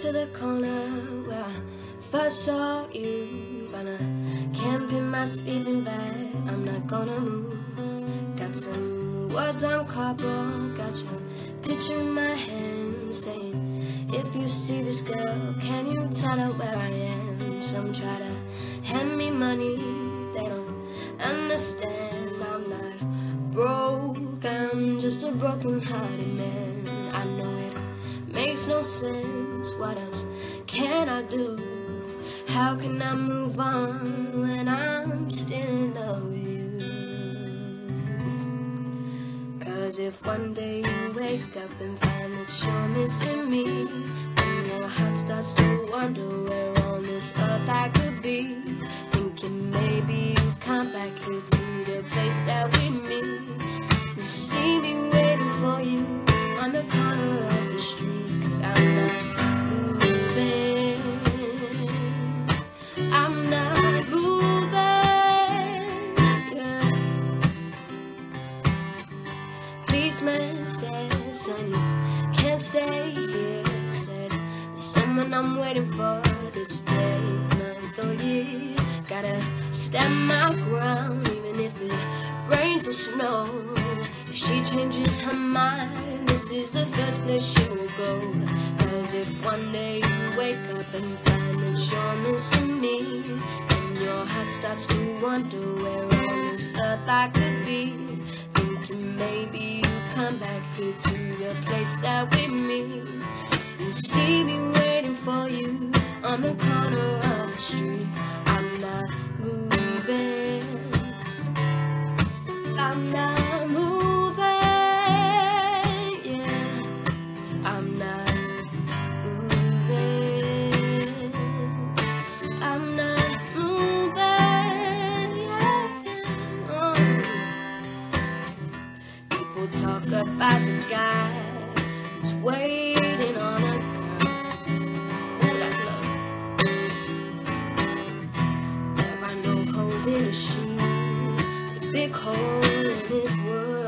to the corner where I first saw you. Gonna camp in my sleeping bag, I'm not gonna move. Got some words on cardboard, got your picture in my hand, saying, if you see this girl, can you tell her where I am? Some try to hand me money, they don't understand. I'm not broke, I'm just a broken-hearted man. I know it makes no sense, what else can I do? How can I move on when I'm still in love with you? Cause if one day you wake up and find that you're missing me, and your heart starts to wonder where on this earth I could be, thinking maybe you come back here to the place that we meet. You see me waiting for you on the corner of the street, cause I'm not moving, I'm not moving, yeah. Policeman said, son, you can't stay here. Said, there's someone I'm waiting for that's day, month or year. Gotta stand my ground, even if it rains or snows. If she changes her mind, this is the first place she will go. Cause if one day you wake up and find that you're missing me, and your heart starts to wonder where on this earth I could be, thinking maybe you come back here to the place that we meet. You see me waiting for you on the corner of the street. I'm not moving, I'm not moving, yeah. I'm not moving, I'm not moving, yeah. Oh. People talk about the guy who's waiting on a girl. Ooh, that's love. There are no holes in his shoes, a big hole in his world.